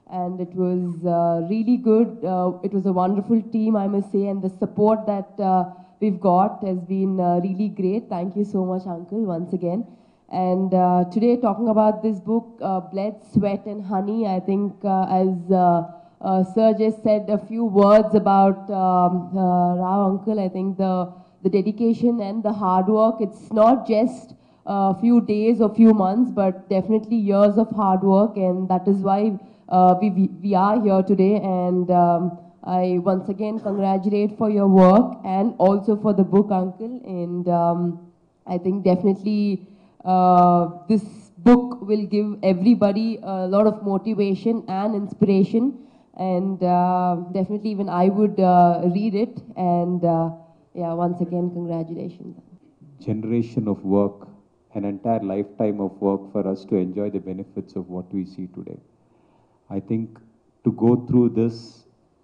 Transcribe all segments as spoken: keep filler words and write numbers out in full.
and it was uh, really good. Uh, it was a wonderful team, I must say, and the support that uh, we've got has been uh, really great. Thank you so much, Uncle, once again. And uh, today, talking about this book, uh, Blood, Sweat and Honey, I think uh, as uh, uh, Sir just said a few words about um, uh, Rao Uncle, I think the, the dedication and the hard work, it's not just a few days or few months, but definitely years of hard work, and that is why uh, we, we are here today. And um, I once again congratulate for your work and also for the book, Uncle. And um, I think definitely uh, this book will give everybody a lot of motivation and inspiration. And uh, definitely even I would uh, read it. And uh, yeah, once again, congratulations. Generation of work, an entire lifetime of work for us to enjoy the benefits of what we see today. I think to go through this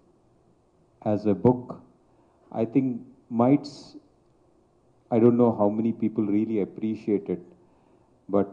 as a book, I think might, I don't know how many people really appreciate it, but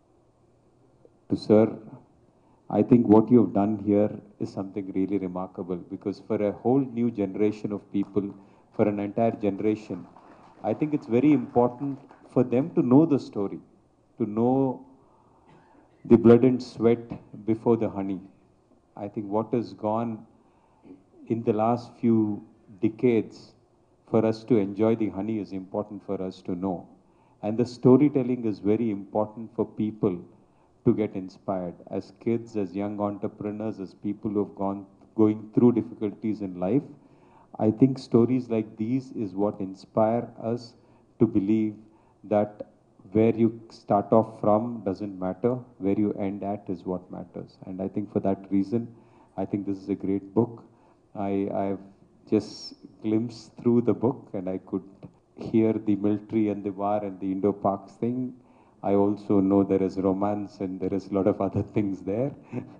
to Sir, I think what you have done here is something really remarkable, because for a whole new generation of people, for an entire generation, I think it's very important for them to know the story, to know the blood and sweat before the honey. I think what has gone in the last few decades for us to enjoy the honey is important for us to know. And the storytelling is very important for people to get inspired. As kids, as young entrepreneurs, as people who have gone going through difficulties in life, I think stories like these is what inspire us to believe that where you start off from doesn't matter, where you end at is what matters. And I think for that reason, I think this is a great book. I, I've just glimpsed through the book and I could hear the military and the war and the Indo-Pak thing. I also know there is romance and there is a lot of other things there.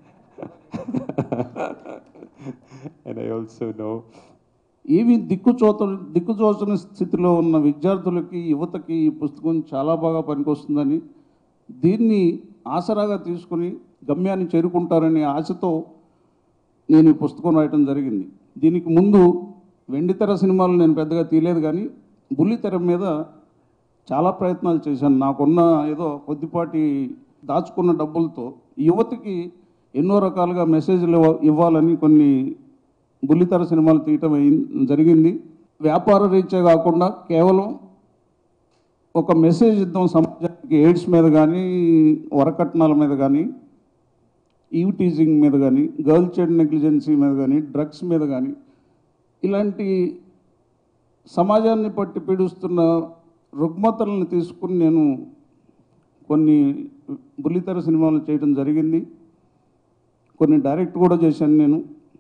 And I also know ఏవి దిక్కుచోత దిక్కుచోచని స్థితిలో ఉన్న విద్యార్థులకి యువతకి ఈ పుస్తకం చాలా బాగా పనికొస్తుందని, దీన్ని ఆసరాగా తీసుకుని గమ్యాన్ని చేరుకుంటారనే ఆశతో నేను ఈ పుస్తకం రాయటం జరిగింది. దీనికి ముందు వెండితెర సినిమాలు నేను పెద్దగా తీయలేదు, కానీ బుల్లితెర మీద చాలా ప్రయత్నాలు చేశాను. నాకున్న ఏదో కొద్దిపాటి దాచుకున్న డబ్బులతో యువతకి ఎన్నో రకాలుగా మెసేజ్లు ఇవ్వాలని కొన్ని బుల్లితెర సినిమాలు తీయటం జరిగింది. వ్యాపార రీత్యా కాకుండా కేవలం ఒక మెసేజ్ ఇద్దాం సమాజానికి, ఎయిడ్స్ మీద కానీ, వరకట్నాల మీద కానీ, ఈవ్ టీజింగ్ మీద కానీ, గర్ల్ చైల్డ్ నెగ్లిజెన్సీ మీద కానీ, డ్రగ్స్ మీద కానీ, ఇలాంటి సమాజాన్ని పట్టి పీడిస్తున్న రుగ్మతలను తీసుకుని నేను కొన్ని బుల్లితెర సినిమాలు చేయడం జరిగింది. కొన్ని డైరెక్ట్ కూడా చేశాను నేను.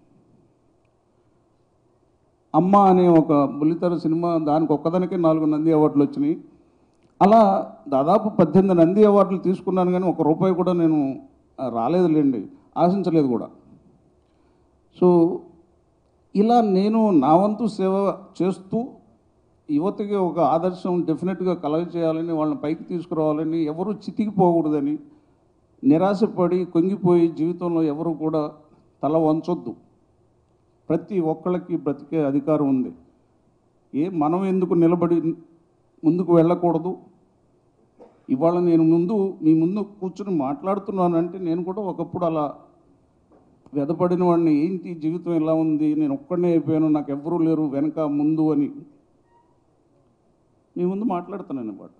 అమ్మ అనే ఒక బుల్లితెర సినిమా, దానికి ఒక్కదానికే నాలుగు నంది అవార్డులు వచ్చినాయి. అలా దాదాపు పద్దెనిమిది నంది అవార్డులు తీసుకున్నాను, కానీ ఒక రూపాయి కూడా నేను రాలేదులేండి, ఆశించలేదు కూడా. సో ఇలా నేను నా వంతు సేవ చేస్తూ యువతకి ఒక ఆదర్శం డెఫినెట్గా కలగ చేయాలని, వాళ్ళని పైకి తీసుకురావాలని, ఎవరు చితికిపోకూడదని, నిరాశపడి కొంగిపోయి జీవితంలో ఎవరు కూడా తల వంచొద్దు. ప్రతి ఒక్కళ్ళకి బ్రతికే అధికారం ఉంది. ఏ మనం ఎందుకు నిలబడి ముందుకు వెళ్ళకూడదు? ఇవాళ నేను ముందు మీ ముందు కూర్చుని మాట్లాడుతున్నానంటే నేను కూడా ఒకప్పుడు అలా వెదపడిన వాడిని. ఏంటి జీవితం ఎలా ఉంది, నేను ఒక్కడనే అయిపోయాను, నాకు ఎవ్వరూ లేరు వెనక ముందు అని మీ ముందు మాట్లాడుతున్నాను. బట్